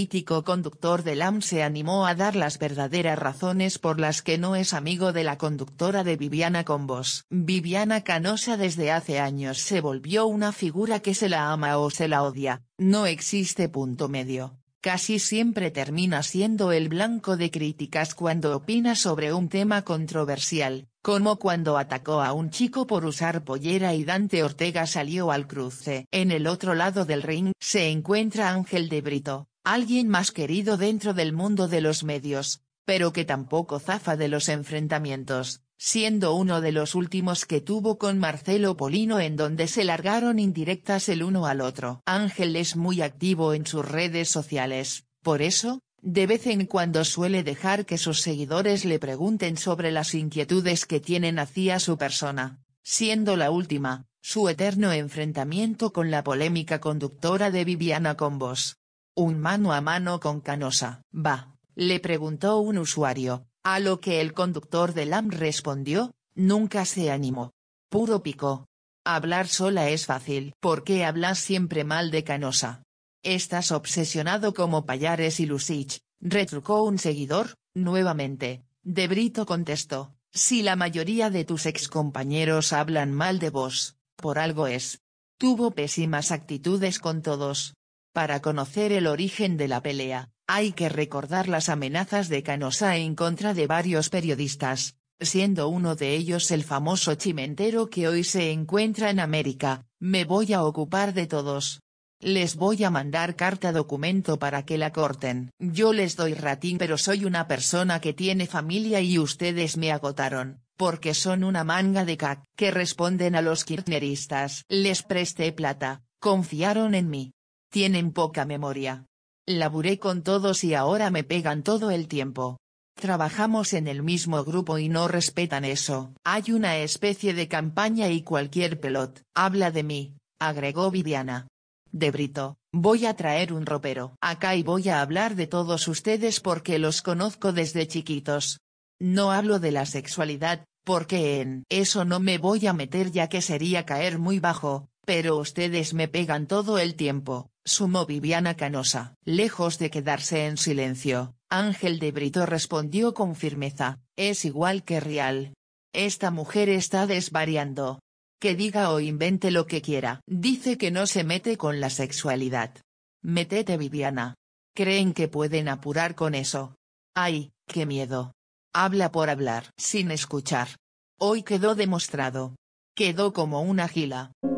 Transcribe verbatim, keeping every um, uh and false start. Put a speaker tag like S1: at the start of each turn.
S1: mítico conductor del A M se animó a dar las verdaderas razones por las que no es amigo de la conductora de Viviana con Voz. Viviana Canosa desde hace años se volvió una figura que se la ama o se la odia, no existe punto medio. Casi siempre termina siendo el blanco de críticas cuando opina sobre un tema controversial, como cuando atacó a un chico por usar pollera y Dante Ortega salió al cruce. En el otro lado del ring se encuentra Ángel de Brito, alguien más querido dentro del mundo de los medios, pero que tampoco zafa de los enfrentamientos, siendo uno de los últimos que tuvo con Marcelo Polino en donde se largaron indirectas el uno al otro. Ángel es muy activo en sus redes sociales, por eso, de vez en cuando suele dejar que sus seguidores le pregunten sobre las inquietudes que tienen hacia su persona, siendo la última, su eterno enfrentamiento con la polémica conductora de Viviana con Voz. Un mano a mano con Canosa. Va, le preguntó un usuario, a lo que el conductor del A M respondió, nunca se animó. Puro pico. Hablar sola es fácil. ¿Por qué hablas siempre mal de Canosa? ¿Estás obsesionado como Pallares y Lucich?, retrucó un seguidor. Nuevamente, De Brito contestó, si la mayoría de tus excompañeros hablan mal de vos, por algo es. Tuvo pésimas actitudes con todos. Para conocer el origen de la pelea, hay que recordar las amenazas de Canosa en contra de varios periodistas, siendo uno de ellos el famoso Chimentero que hoy se encuentra en América. Me voy a ocupar de todos. Les voy a mandar carta documento para que la corten. Yo les doy ratín pero soy una persona que tiene familia y ustedes me agotaron, porque son una manga de cac que responden a los kirchneristas. Les presté plata, confiaron en mí. Tienen poca memoria. Laburé con todos y ahora me pegan todo el tiempo. Trabajamos en el mismo grupo y no respetan eso. Hay una especie de campaña y cualquier pelot habla de mí, agregó Viviana. De Brito, voy a traer un ropero acá y voy a hablar de todos ustedes porque los conozco desde chiquitos. No hablo de la sexualidad, porque en eso no me voy a meter ya que sería caer muy bajo, pero ustedes me pegan todo el tiempo, sumó Viviana Canosa. Lejos de quedarse en silencio, Ángel de Brito respondió con firmeza, es igual que Rial. Esta mujer está desvariando. Que diga o invente lo que quiera. Dice que no se mete con la sexualidad. Métete, Viviana. ¿Creen que pueden apurar con eso? ¡Ay, qué miedo! Habla por hablar. Sin escuchar. Hoy quedó demostrado. Quedó como una gila.